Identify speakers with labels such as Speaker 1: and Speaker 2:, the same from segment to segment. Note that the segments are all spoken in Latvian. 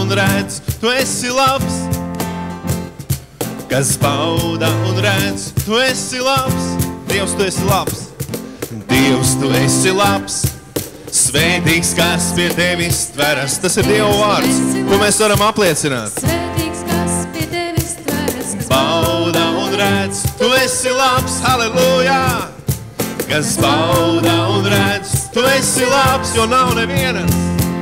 Speaker 1: un redz, tu esi labs. Kas bauda un redz, tu esi labs. Dievs, tu esi labs. Dievs, tu esi labs. Svētīgs, kas pie tevis tveras. Tas ir Dieva vārds, ko mēs varam apliecināt.
Speaker 2: Svētīgs, kas pie tevis tveras.
Speaker 1: Bauda un redz, tu esi labs, halleluja. Kas bauda un redz, tu esi labs, jo nav nevienas.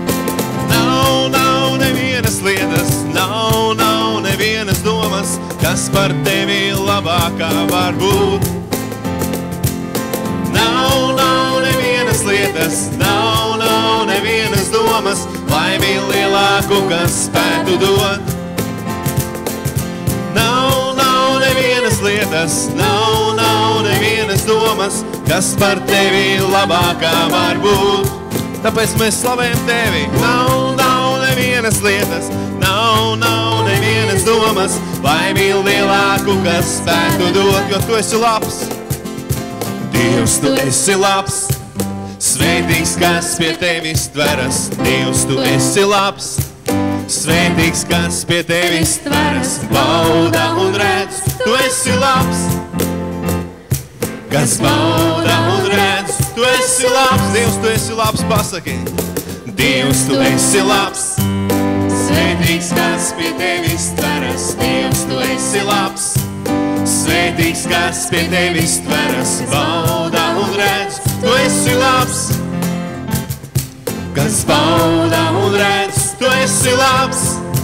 Speaker 1: Nav nevienas lietas, nav nevienas domas, kas par tevi labākā var būt. Nav nevienas lietas, nav nevienas domas, laimi lielāku, kas spētu dot. Nav nevienas lietas, nav nevienas domas, kas par tevi labākā var būt. Tāpēc mēs slavējam tevi. Nav nevienas lietas, nav nevienas domas, laimi lielāku, kas spētu dot, jo tu esi labs. Dievs, tu esi labs. Svētīgs, kas pie tevis tveras. Dievs, tu esi labs. Svētīgs, kas pie tevis tveras. Bauda un redz, tu esi labs. Kas bauda un redz, tu esi labs. Dievs, tu esi labs, pasaki. Dievs, tu esi labs. Svētīgs, kas pie tevis tveras. Dievs, tu esi labs. Svētīgs, kas pie tevis tveras. Bauda un redz, tu esi labs. Kas bauda un redz, tu esi labs.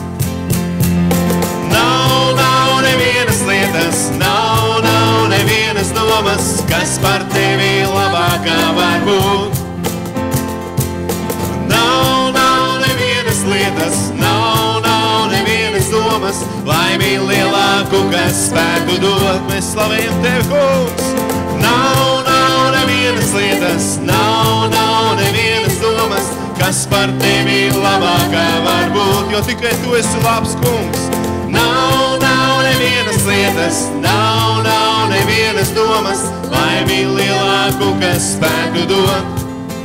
Speaker 1: Nav nevienas lietas, nav nevienas domas, kas par tevi labākā var būt. Nav nevienas lietas, nav nevienas domas, laimi lielāku, kas spētu dot. Mēs slavējam tevi, kungs. Nav nevienas lietas, nav nevienas domas, kas par tevi labākā var būt, jo tikai tu esi labs, kungs. Nav nevienas lietas, nav nevienas domas, laimi lielāku, kas spētu dot.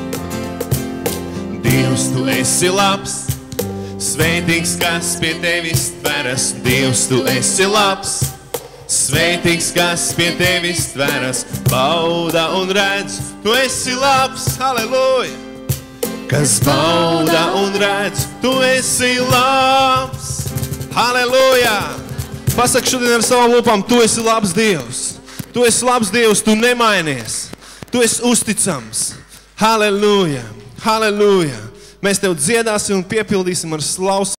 Speaker 1: Dievs, tu esi labs. Svētīgs, kas pie tevis tveras. Dievs, tu esi labs. Svētīgs, kas pie tevis tveras. Bauda un redz, tu esi labs, halleluja. Kas bauda un redz, tu esi labs, halleluja. Pasaki šodien ar savām lūpām, tu esi labs Dievs. Tu esi labs Dievs, tu nemainies. Tu esi uzticams, halleluja, halleluja. Mēs tev dziedāsim un piepildīsim ar slavu.